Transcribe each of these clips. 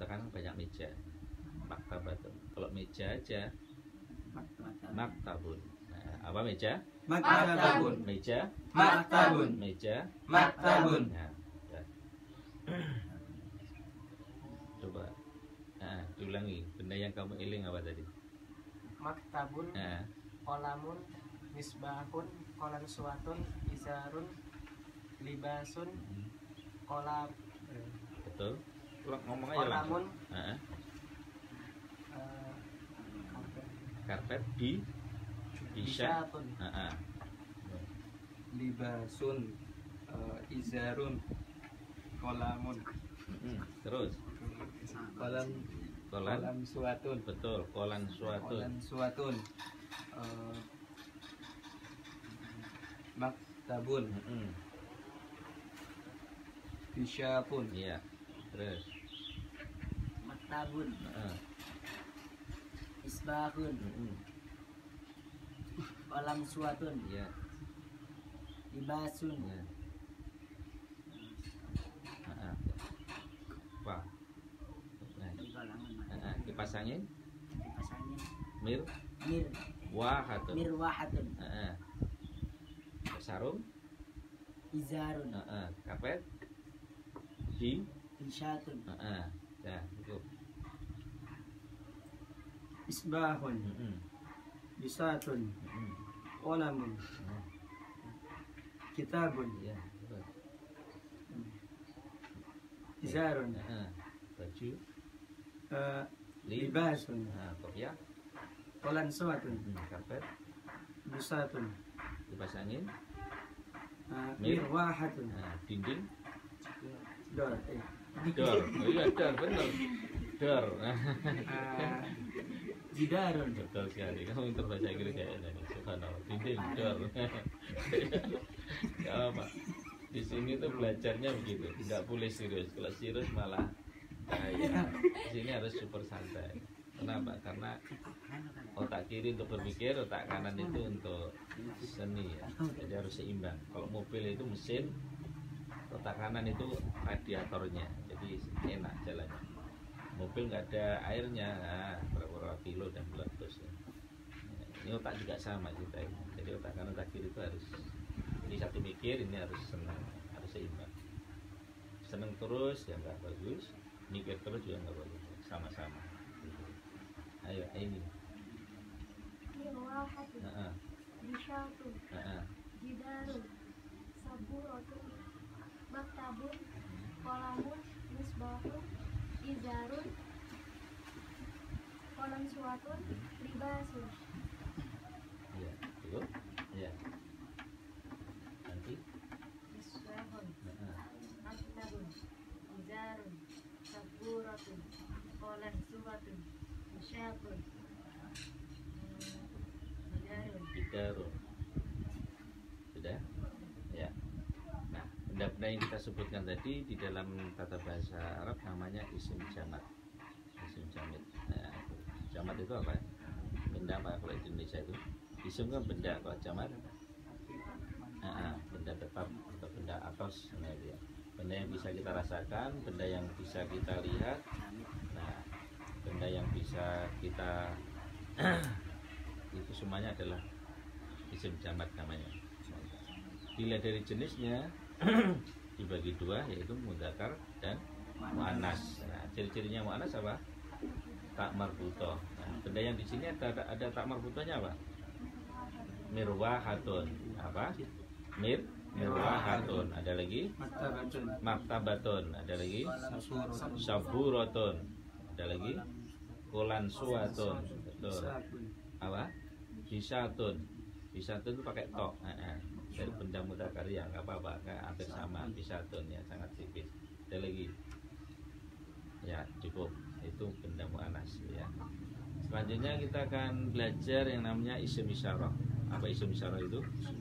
sekarang banyak meja. Maktabatun. Kalau meja aja maktabun. Nah, apa meja? Maktabun. Meja. Maktabun. Meja. Maktabun. Nah, ya. Coba. Nah, diulangi. Benda yang kamu iling apa tadi? Maktabun, Nah, kolamun, misbahun, kolan suatun, izarun, libasun, kolab, betul. Ngomong aja kolamun, langsung. Nah, karpet bisa. bisyatun, Nah, Libasun. Izarun. Kolamun. terus Kolam. kolan. Kolam suatun. Betul, kolan suatu. Kolam suatun. Maktabun. Bisyapun. Iya. Terus. maktabun, isbahun, kolam suatun, Iya. libasun, Iya. Wah. Nah, dipasangin dipasangin mir wahatun. mirwahatun, Sarung. izarun, Karpet. bisyatun, Ya, cukup. Isbahun. Bisatun. Kolamun. Kitabun. Iya, betul. Izarun. Baju. Libasun. Kopiah. Kolan suatun. Karpet. Busatun. Dipasangin. Mirwahatun. Dinding. Dor. Dor. Oh iya, dor, benar. Dor. Jidarun. Betul sekali. Kamu berbahasa Inggris kayak ini. Subhanallah. Dinding, dor. Gak apa. Di sini tuh belajarnya begitu. Tidak boleh serius. Kalau serius malah bahaya. Di sini harus super santai. Kenapa? Karena otak kiri untuk berpikir, otak kanan itu untuk seni ya. Jadi harus seimbang. Kalau mobil itu mesin, otak kanan itu radiatornya. Jadi enak jalannya. Mobil nggak ada airnya, berapa kilo dan meletus ya. Ini otak juga sama kita ini. Jadi otak kanan otak kiri itu harus, ini satu mikir, ini harus senang, harus seimbang. Senang terus ya nggak bagus, mikir terus juga nggak bagus. Sama-sama. Ayo ini. Mirwahatun, bisyatun, jidarun, saburatun, maktabun, kolamun, misbahun, izarun, kolam suatun, libasun. Iya, cukup. Iya. Nanti. Misbahun, maktabun, izarun, saburatun, kolam suatun, bisyatun, Bidarun. Sudah? Ya. Nah, benda-benda yang kita sebutkan tadi di dalam tata bahasa Arab namanya isim jamat. Isim jamid. Nah, jamat itu apa? Benda apa kalau di Indonesia itu? Isim kan benda, kalau jamat benda tetap atau benda atos. Nah, ya. Benda yang bisa kita rasakan, benda yang bisa kita lihat. Nah, benda yang bisa kita itu semuanya adalah isim jamat namanya. Dilihat dari jenisnya dibagi dua, yaitu mudzakkar dan muannas. Nah, ciri-cirinya muannas apa? Tak marbutoh. Nah, benda yang di sini ada tak marbutohnya apa? Mirwahatun. Apa? Mirwahatun. Ada lagi? Maktabatun. Ada lagi? Saburatun. Ada lagi? Kolan suatun. Betul. Apa? Bisatun. Bisatun itu pakai tok. Dari benda mudzakkar ya nggak apa-apa, hampir sama. Bisatun ya, sangat tipis. Ada lagi? Ya cukup. Itu benda muannas ya. Selanjutnya kita akan belajar yang namanya isim isyarah. Apa isim isyarah itu?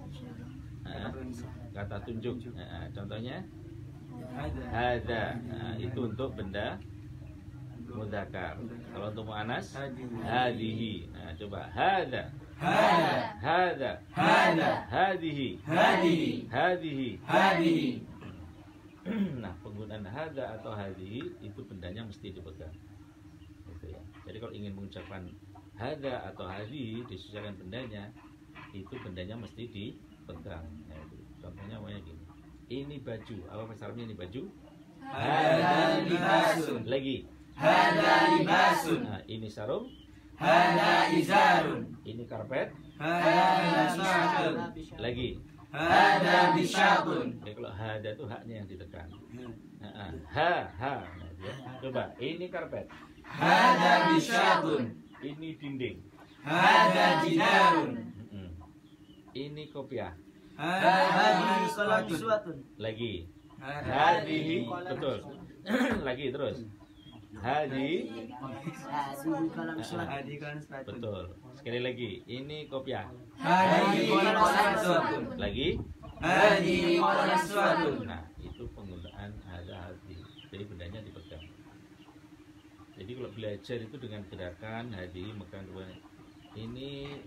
Kata tunjuk. Contohnya hadza. Itu untuk benda mudzakkar. Kalau untuk muannas hadhihi. Nah, coba hadza. Hadza. Hadhihi. Hadhihi. Nah, penggunaan hada atau hadi itu bendanya mesti dipegang. Gitu ya. Jadi kalau ingin mengucapkan hada atau hadi disesuaikan bendanya, itu bendanya mesti dipegang. Nah, itu. Contohnya kayak gini. Ini baju. Apa bahasa Arabnya ini baju? Hada libasun. Lagi. Hada libasun. Nah, ini sarung. Hada izarun. Ini karpet. Hada syatun. Lagi. Hada bisyatun. Ya, kalau hada itu haknya yang ditekan. Ha. Nah, ya. Coba. Ini karpet. Hada bisyatun. Ini dinding. Hada jidarun. Ini kopiah. Hada suatun. Suatun. Lagi. Hadihi. Hadihi. Betul. Lagi terus. Hadi. Hadihi kolam suatun. Hadi kan suatun. Betul. Sekali lagi. Ini kopiah. Hadihi kolam suatun. Lagi. Hadihi kolam suatun. Nah, itu penggunaan hada hadi. Jadi bendanya dipegang. Jadi kalau belajar itu dengan gerakan hadi megang dua ini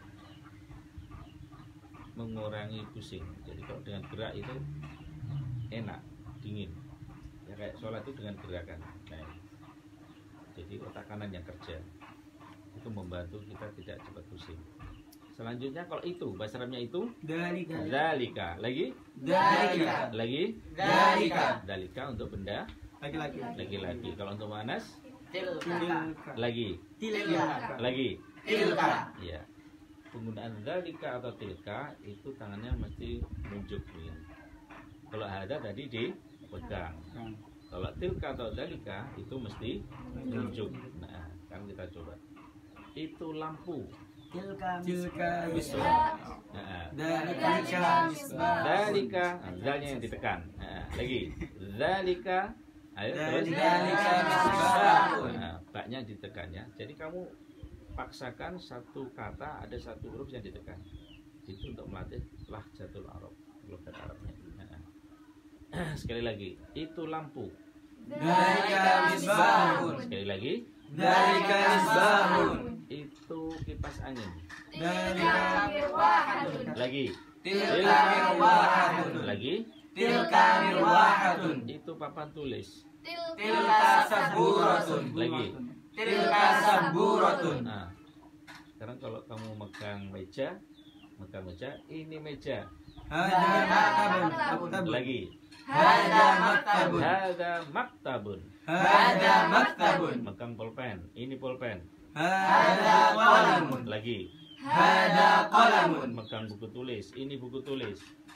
mengurangi pusing. Jadi kalau dengan gerak itu enak, dingin. Ya kayak sholat itu dengan gerakan. Nah, jadi otak kanan yang kerja itu membantu kita tidak cepat pusing. Selanjutnya kalau itu bahasa Arabnya itu Dalika. dalika. Lagi Dalika. lagi Dalika. dalika untuk benda Laki-laki. laki-laki. Kalau untuk manas Tilka. lagi Tilka. lagi Tilka. ya. Penggunaan dalika atau tilka itu tangannya mesti nunjuk begini. Kalau hada tadi dipegang. Kalau tilka atau dalika itu mesti nunjuk. Nah, kan kita coba. Itu lampu. Tilka misbah. Nah, Dalika misbah. dalika, zalnya yang ditekan. Nah, lagi. Zalika. Ayo terus. Dalika misbah. Nah, baknya ditekan ya. Jadi kamu paksakan satu kata ada satu huruf yang ditekan. Itu untuk melatih lahjatul Arab, logat Arabnya. Nah. Sekali lagi, itu lampu. Dalika misbahun. Sekali lagi, Dalika misbahun. itu kipas angin. Dalika Lagi, tilka mirwahatun. lagi, Tilka mirwahatun. itu papan tulis. Tilka saburatun. Lagi. Tilka saburatun. Nah, sekarang kalau kamu megang meja, ini meja. Hada maktabun. Lagi, Hada maktabun. hada maktabun. Hada maktabun. Megang pulpen, ini pulpen. Hada qalamun. Lagi, Hada qalamun. megang buku tulis, ini buku tulis.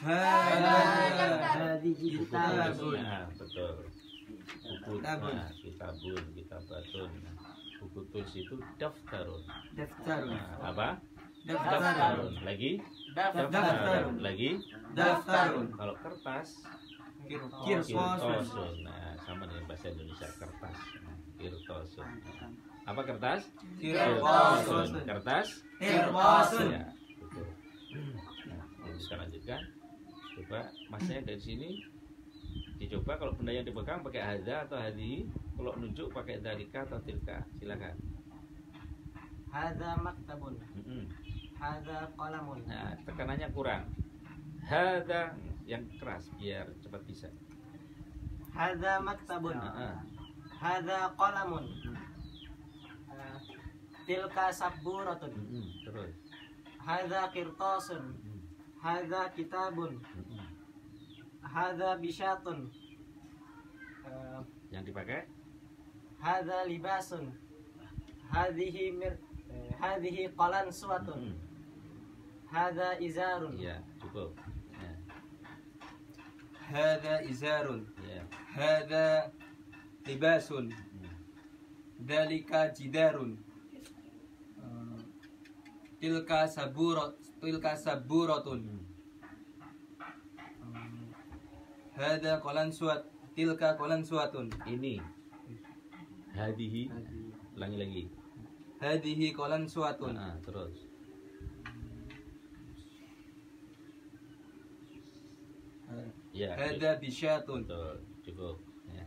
Hada Hadihi Buku kitabun. tulis. Nah, betul. Buku Kitabun. kitabun, kitabatun. Buku tulis itu daftarun. daftarun. Nah, apa? Daftarun. Daftarun. Lagi, Daftarun. lagi. Daftarun. Kalau kertas, Kirtosun. kirtosun. Nah, sama dengan bahasa Indonesia kertas. Nah, kirtosun. Apa kertas? Kirtosun. Kertas? Kirtosun. Ya, betul. Nah, ini kita lanjutkan. Coba masnya dari sini dicoba kalau benda yang dipegang pakai hada atau hadi, kalau nunjuk pakai dalika atau tilka. Silakan. Hadza maktabun. Hadza qalamun. Nah, tekanannya kurang. Hada yang keras biar cepat bisa. Hadza maktabun. Hadza qalamun. Tilka saburatun. Terus. Hadza qirtasun. Hadza kitabun. Hadza bisyatun. Yang dipakai? Hadza libasun. Hadhihi qalansuwatun. Hadza izarun. Ya, cukup. Ya, Hada izarun. ya. Hada libasun. Dalika jidarun. Tilka saburatun. Hada qalan suat. Tilka qalan suatun. Ini hadihi. Ulangi lagi. Hadihi qalan suatun. Terus. Ya. Hada bisyatun. Betul, cukup. Ya.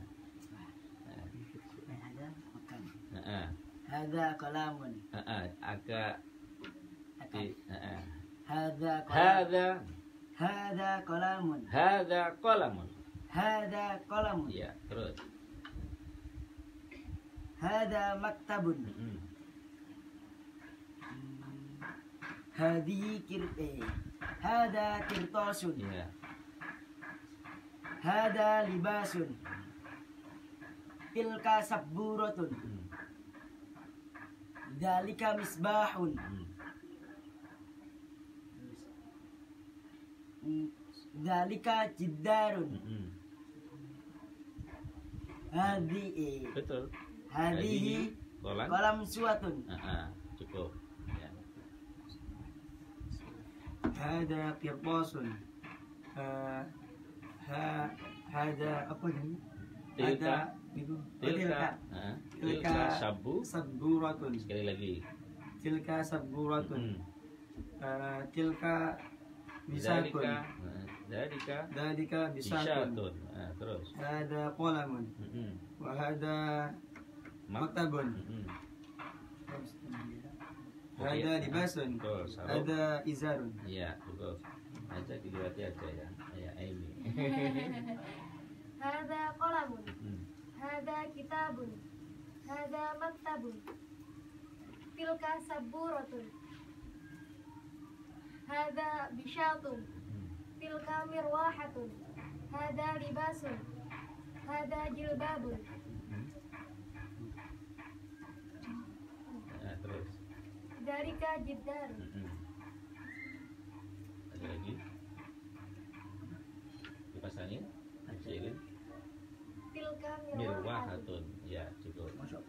Hadza qalamun. Agak di Hadza hada Hadza qalamun. hada qalamun. Hadza qalamun. Ya, terus. Hada maktabun. Hada kirtasun. Ya. Hada libasun. Tilka sabburatun. Dzalika misbahun. Dzalika jiddarun. Hadhihi Betul. hadhihi Kolan. qalam suwatun. Cukup. Ya. Hada qirtasun. Hada apa ini? Tilka. itu. Tilka. Tilka sabu. Sabburatun. Sekali lagi. Tilka sabburatun. Tilka bisakun. Dalika. Dalika bisakun. Bisyatun. Terus. Hada qalamun. Wa hada maktabun. Hada libasun. Betul. Sarung. Hada izarun. Iya, cukup. Aja diliwati aja ya. Ya, ini. Hada qalamun. Hada kitabun. Hada maktabun. Tilka sabburatun. Hada bisyatun. Tilka mirwahatun. Hada libasun. Hada jilbabun. Terus. Dzalika jiddarun. Ada lagi? Dipasangin? Kecilin. Tilka mirwahatun. Mirwahatun. Ya, cukup.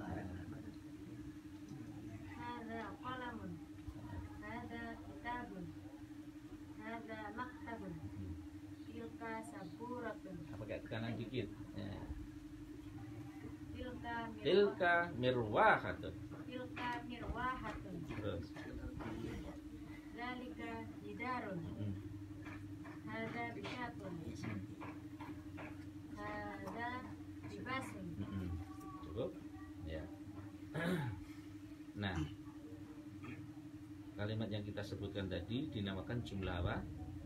Hada qalamun. Hada kitabun. Hada maktabun. Tilka sabburatun. Pakai tekanan dikit. Ya. Tilka Mirwahatun. Tilka mirwahatun. Terus. Dzalika jidarun. Hada bisyatun. Hada libasun. Cukup? Ya. Nah, kalimat yang kita sebutkan tadi dinamakan jumlah apa?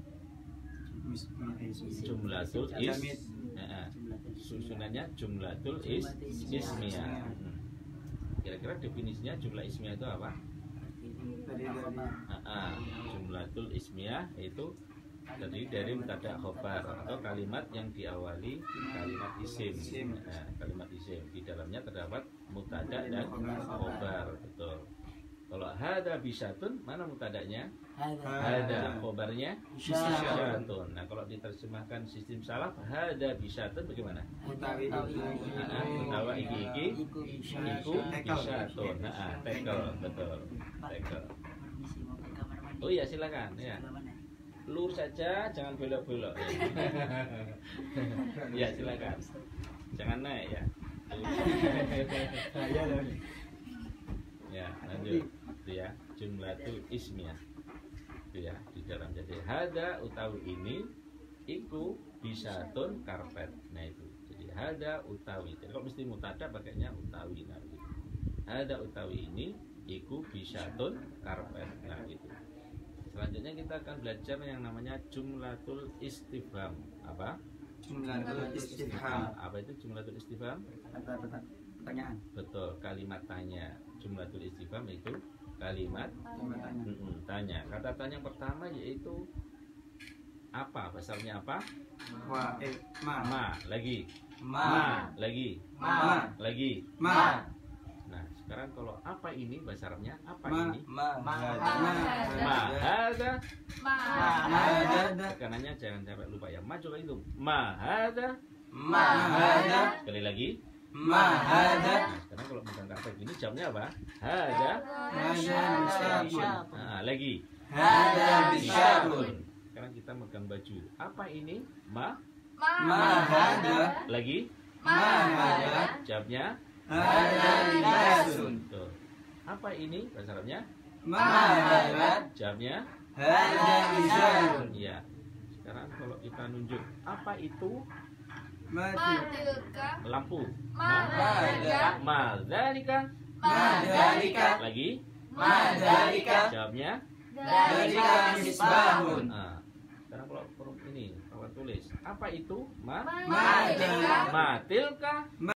Jumlatul susunannya jumlatul ismiyah. Kira-kira definisinya jumlah ismiyah itu apa? Jumlatul ismiyah itu terdiri dari mubtada khobar atau kalimat yang diawali kalimat isim. Kalimat isim di dalamnya terdapat mubtada dan khobar. Betul. Kalau hada bisyatun, mana mubtadanya? Hada, khobarnya bisyatun. Nah, kalau diterjemahkan sistem salaf, hada bisyatun bagaimana? Utawa iki iku bisyatun. Tekel, betul. Tekel. Oh iya, silakan ya. Lurus saja, jangan belok-belok. Ya, silakan. Jangan naik ya. Ya, lanjut. Itu ya, jumlatul ismiyah. Itu ya, di dalam jadi hada utawi ini iku bisyatun karpet. Nah itu. Jadi hada utawi. Jadi kalau mesti mutada pakainya utawi. Nah gitu. Hada utawi ini iku bisyatun karpet. Nah gitu. Selanjutnya kita akan belajar yang namanya jumlatul istifham. Apa? Jumlatul istifham. Apa itu jumlatul istifham? Pertanyaan. Betul, kalimat tanya. Jumlatul istifham itu kalimat tanya. Kata tanya yang pertama yaitu apa? Besarnya apa? Ma. Lagi. Lagi. Lagi. Nah, sekarang kalau apa ini besarnya? Apa ini? Hada. Tekanannya jangan sampai lupa ya. Ma coba itu. Hada. Sekali lagi. Nah, sekarang kalau megang karpet ini jamnya apa? Hada. Nah, lagi. Hada bisyatun. Sekarang kita megang baju. Apa ini? Hada. Lagi. Hada. Jawabnya. Hada libasun. Tuh. Apa ini bahasa Arabnya? Hada. Jawabnya. Hada izarun. Iya. Sekarang kalau kita nunjuk apa itu? Tilka Lampu. Dzalika Dzalika. Lagi. Dzalika. Jawabnya. Dzalika misbahun. Nah, sekarang kalau huruf ini kawan tulis apa itu? Tilka Tilka.